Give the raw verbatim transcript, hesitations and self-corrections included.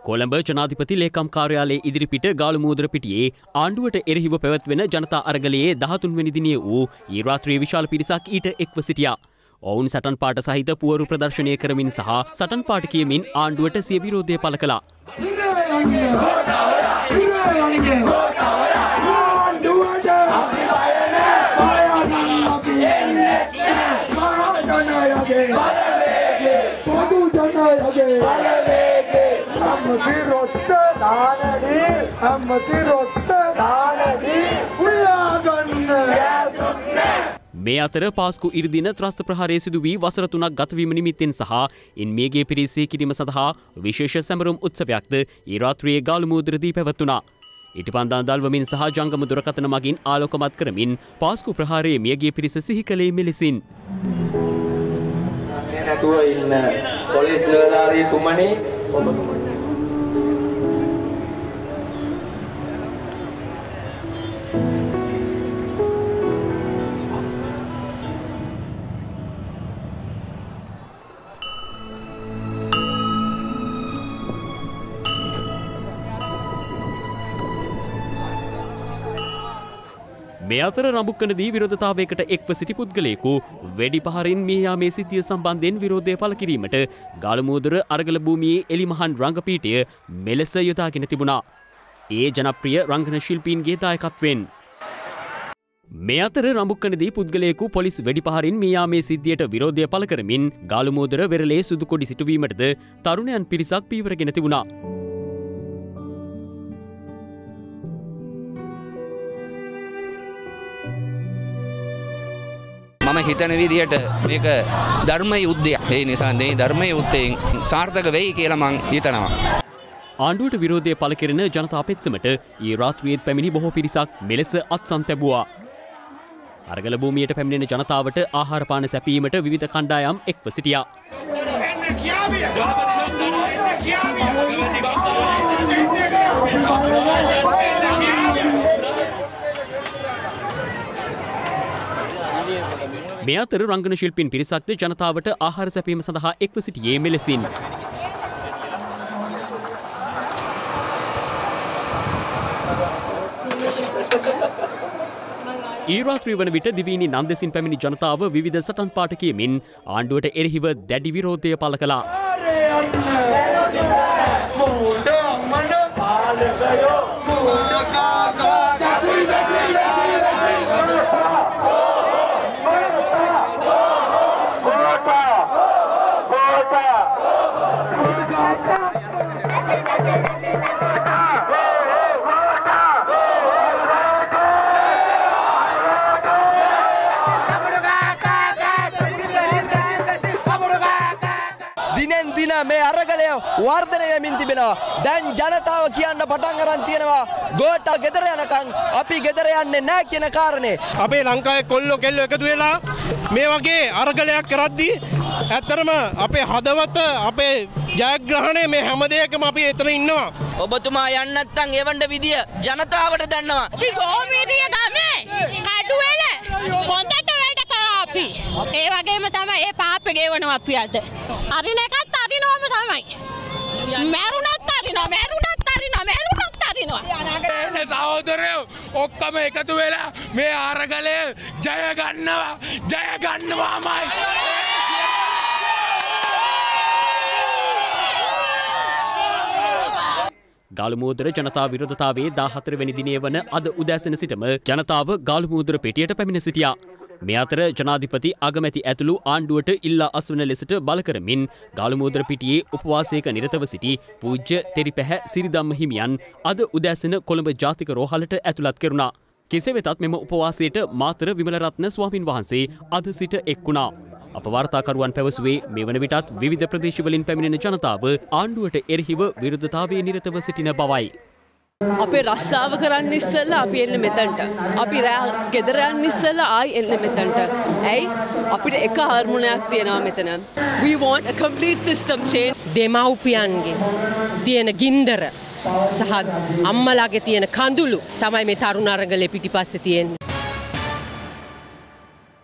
කොළඹ ජනාධිපති ලේකම් කාර්යාලයේ ඉදිරිපිට ගාලුමුද්‍ර පිටියේ ආණ්ඩුවට එරෙහිව පැවැත්වෙන ජනතා අරගලයේ දහතුන් වෙනි දිනයේ වූ ඊ රාත්‍රියේ විශාල පිරිසක් ඊට එක්ව සිටියා. ඔවුන් සටන් පාට සහිත පුවරු ප්‍රදර්ශනය කරමින් සහ සටන් පාට කියමින් ආණ්ඩුවට සිය විරෝධය පළ කළා. මේ අතර පාස්කු ඉරිදින ත්‍රස්ත ප්‍රහාරය සිදු වී වසර තුනක් ගතවීම නිමිත්තෙන් සහ ඉන් මියගේ පිරිසේ කිරීම සඳහා විශේෂ සැමරුම් උත්සවයක්ද ඊ රාත්‍රියේ ගාලුමුද්‍රදී පැවැත්වුණා. ඉටිපන්දම් දල්වමින් සහ ජංගම දුරකථන මගින් ආලෝකමත් කරමින් පාස්කු ප්‍රහාරයේ මියගේ පිරිස සිහි කළේ මෙලෙසින්. නැතුව ඉන්න පොලිස් නිලධාරී තුමනි මේ අතර රඹුක්කනදී විරෝධතාවයකට එක්ව සිටි පුද්ගලයෙකු වෙඩි පහරින් මිය යාමේ සිද්ධිය සම්බන්ධයෙන් විරෝධය පළ කිරීමට ගාලුමුද්‍ර අරගල භූමියේ එලිමහන් රංගපීඨය මෙලෙස යොදාගෙන තිබුණා. ඒ ජනප්‍රිය රංගන ශිල්පීන්ගේ දායකත්වයෙන්. මේ අතර රඹුක්කනදී පුද්ගලයෙකු පොලිස් වෙඩි පහරින් මිය යාමේ සිද්ධියට විරෝධය පළ කරමින් ගාලුමුද්‍ර වෙරළේ සුදු කොඩි සිටුවීමටද තරුණයන් පිරිසක් පීවරගෙන තිබුණා. මම හිතන විදිහට මේක ධර්ම යුද්ධයක්. ඒ නිසා මේ ධර්ම යුද්ධයෙන් සාර්ථක වෙයි කියලා මං හිතනවා. ආණ්ඩුවට විරෝධය පළ කෙරෙන ජනතා පෙත්සමට ඊ රාත්‍රියේත් පැමිණි බොහෝ පිරිසක් මෙලෙස අත්සන් තැබුවා. අරගල භූමියට පැමිණෙන ජනතාවට ආහාර පාන සැපීමට විවිධ කණ්ඩායම් එක්ව සිටියා. මේ අතර රංගන ශිල්පීන් පිරිසක්ද ජනතාවට ආහාර සැපීම සඳහා එක්ව සිටියේ මෙලෙසින්. ඊ රාත්‍රිය වන විට දිවයිනේ නන්දෙසින් පැමිණි ජනතාව විවිධ සටන් පාට කියමින් ආණ්ඩුවට එරෙහිව දැඩි විරෝධය පළ කළා. මේ අරගලය වර්ධනය වෙමින් තිබෙනවා. දැන් ජනතාව කියන්න පටන් අරන් තියෙනවා ගෝඨා ගෙදර යනකම් අපි ගෙදර යන්නේ නැහැ කියන කාරණේ. අපේ ලංකාවේ කොල්ලෝ කෙල්ලෝ එකතු වෙලා මේ වගේ අරගලයක් කරද්දී ඇත්තටම අපේ හදවත අපේ ජයග්‍රහණය මේ හැම දෙයකම අපි එතන ඉන්නවා. ඔබතුමා යන්න නැත්නම් එවන්න විදිය ජනතාවට දන්නවා. අපි ගෝමීරිය ගමේ කඩුවල පොන්දට වැඩ කරා අපි. ඒ වගේම තමයි ඒ පාපේ ගෙවනවා අපි අද. අරින එකත් අරිනවම තමයි. මැරුණත් අරිනවා මැරුණත් අරිනවා මැරුණත් අරිනවා. මේ සහෝදරයෝ ඔක්කොම එකතු වෙලා මේ අරගලය ජය ගන්නවා ජය ගන්නවාමයි. ගාලුමුද්‍ර ජනතා විරෝධතාවයේ දාහතර වෙනි දිනය වන අද උදෑසන සිටම ජනතාව ගාලුමුද්‍ර පෙටියට පැමිණ සිටියා. මේ අතර ජනාධිපති අගමැති ඇතුළු ආණ්ඩුවට ඉල්ලා අස්වන ලෙසට බල කරමින් ගාලුමුද්‍ර පිටියේ උපවාසයක නිරතව සිටි පූජ්‍ය තෙරිපැහැ සිරිධම්ම හිමියන් අද උදෑසන කොළඹ ජාතික රෝහලට ඇතුළත් කෙරුණා. කෙසේ වෙතත් මෙම උපවාසයට මාතර විමලරත්න ස්වාමින් වහන්සේ අද සිට එක් වුණා. අප වාර්තාකරුවන් පැවසුවේ මේ වන විටත් විවිධ ප්‍රදේශවලින් පැමිණෙන ජනතාව ආණ්ඩුවට එරෙහිව විරෝධතාවයේ නිරතව සිටින බවයි. අපේ රස්සාව කරන්න ඉස්සෙල්ලා අපි එන්න මෙතනට. අපි රෑ ගෙදර යන්න ඉස්සෙල්ලා ආයි එන්න මෙතනට. ඇයි? අපිට එක හාර්මෝනියක් තියෙනවා මෙතන. We want a complete system change. දෙමව්පියන්ගේ තියෙන ගින්දර සහ අම්මලාගේ තියෙන කඳුළු තමයි මේ තරුණ අරගලේ පිටිපස්සේ තියෙන්නේ.